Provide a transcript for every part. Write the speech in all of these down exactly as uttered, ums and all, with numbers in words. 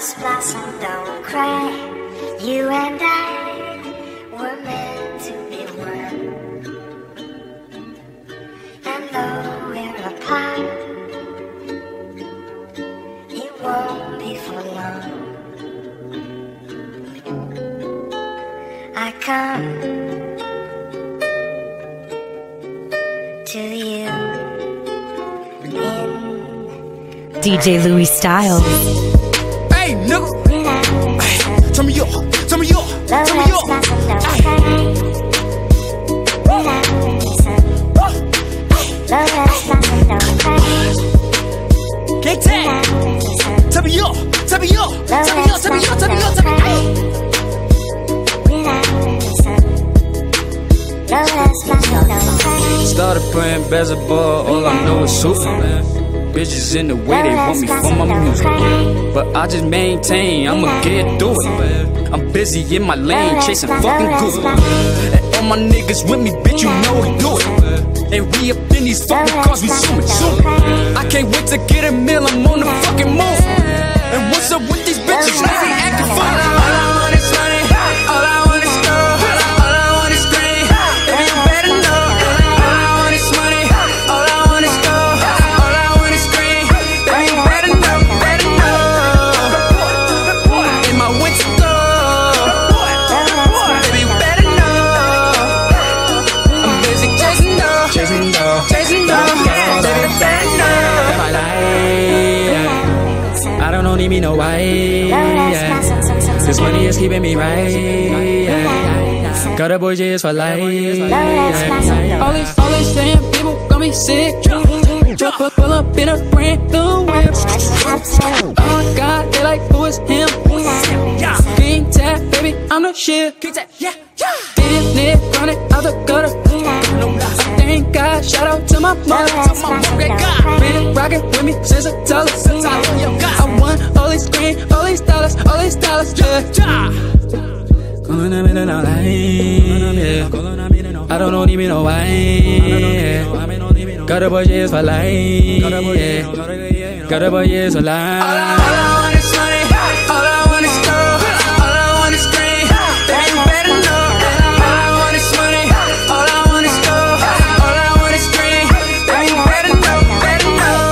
Lotus blossom, don't cry. You and I were meant to be one. And though we're apart, it won't be for long. I come to you in D J Louis Styles. Hey, nigga. Hey, turn me up, turn me up, turn me up. Get that. Turn me up, turn me up, turn me up, turn me up, turn me up, turn me up. Started playing basketball, all I know is Superman. Bitches in the way, they want me for my music. But I just maintain, I'ma get through it. I'm busy in my lane, chasing fucking good. And all my niggas with me, bitch, you know we do it. And we up in these fucking cars, we zooming, zooming. I can't wait to get a meal, I'm on the fucking move. And what's up with these bitches, they be acting funny. All I want is money, all I want is gold, all I want is green, baby, you better know. All I want is money, all I want is gold, all I want is green, baby, you better know, better know. In my winter gold, baby, you better know. I'm busy chasing dough, chasing dough, chasing dough, baby, you better know. My life, I don't know, need me no why. This money is keeping me right. Got a boy J is for life. All these, all these damn people got me sick. Drop up, pull up in a brand new whip. Oh my God, they like who is him? King Tap, baby, I'm the shit. King Tap, yeah, yeah. Didn't live running out the gutter. Thank God, shout out to my mother. Been rockin' with me since a toddler. I won all these green, all these dollars, all these dollars, yeah. I don't know, need me no wine. Got a boy, yes, for life. Got a boy, yes, for life. All I want is money, all I want is gold, all I want is green, baby, you better know. All I want is money, all I want is gold, all I want is green, baby, you better know, better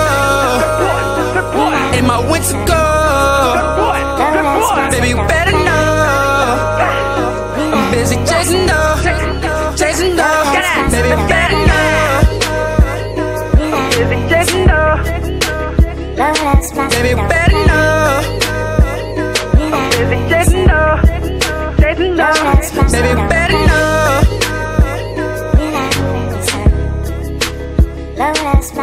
know. In my winter gold, baby, you better know. I'm busy chasing dough, chasing dough, baby, you better know. I'm busy chasing dough, baby, you better know. I'm busy chasing dough, chasing dough, baby, you better know. Love